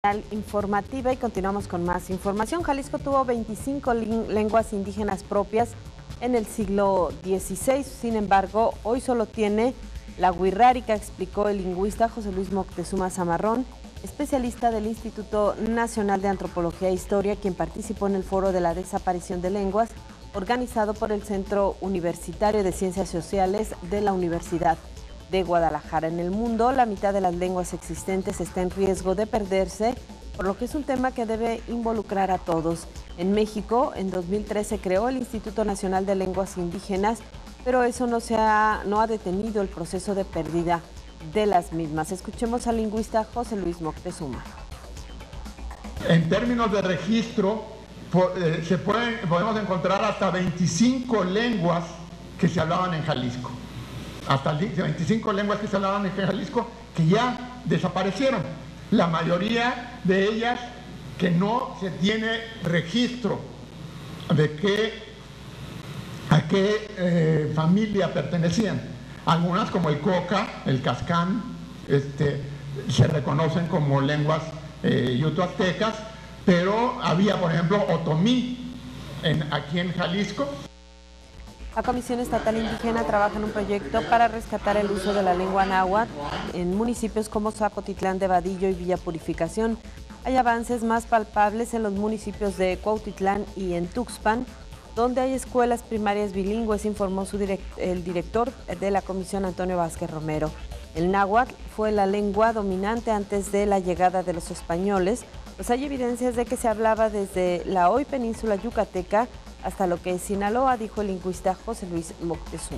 Informativa y continuamos con más información. Jalisco tuvo 25 lenguas indígenas propias en el siglo XVI, sin embargo, hoy solo tiene la wixárika, explicó el lingüista José Luis Moctezuma Zamarrón, especialista del Instituto Nacional de Antropología e Historia, quien participó en el Foro de la Desaparición de Lenguas, organizado por el Centro Universitario de Ciencias Sociales de la Universidad de Guadalajara. En el mundo, la mitad de las lenguas existentes está en riesgo de perderse, por lo que es un tema que debe involucrar a todos. En México, en 2013 se creó el Instituto Nacional de Lenguas Indígenas, pero eso no ha detenido el proceso de pérdida de las mismas. Escuchemos al lingüista José Luis Moctezuma. En términos de registro, podemos encontrar hasta 25 lenguas que se hablaban en Jalisco. Hasta 25 lenguas que se hablaban en Jalisco que ya desaparecieron. La mayoría de ellas que no se tiene registro de a qué familia pertenecían. Algunas, como el coca, el cascán, se reconocen como lenguas yuto-aztecas, pero había, por ejemplo, otomí aquí en Jalisco. La Comisión Estatal Indígena trabaja en un proyecto para rescatar el uso de la lengua náhuatl en municipios como Zapotitlán de Vadillo y Villa Purificación. Hay avances más palpables en los municipios de Cuautitlán y en Tuxpan, donde hay escuelas primarias bilingües, informó el director de la comisión, Antonio Vázquez Romero. El náhuatl fue la lengua dominante antes de la llegada de los españoles, pues hay evidencias de que se hablaba desde la hoy península yucateca hasta lo que es Sinaloa, dijo el lingüista José Luis Moctezuma.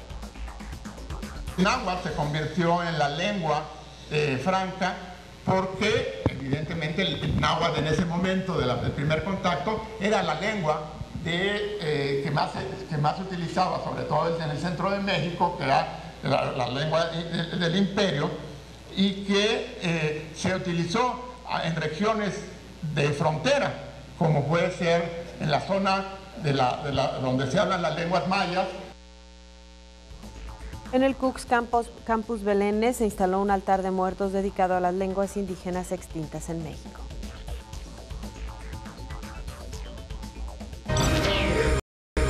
El náhuatl se convirtió en la lengua franca porque evidentemente el náhuatl en ese momento del primer contacto era la lengua que más se utilizaba, sobre todo en el centro de México, que era la lengua del imperio, y que se utilizó en regiones de frontera, como puede ser en la zona donde se hablan las lenguas mayas. En el Cux Campus Belénes se instaló un altar de muertos dedicado a las lenguas indígenas extintas en México.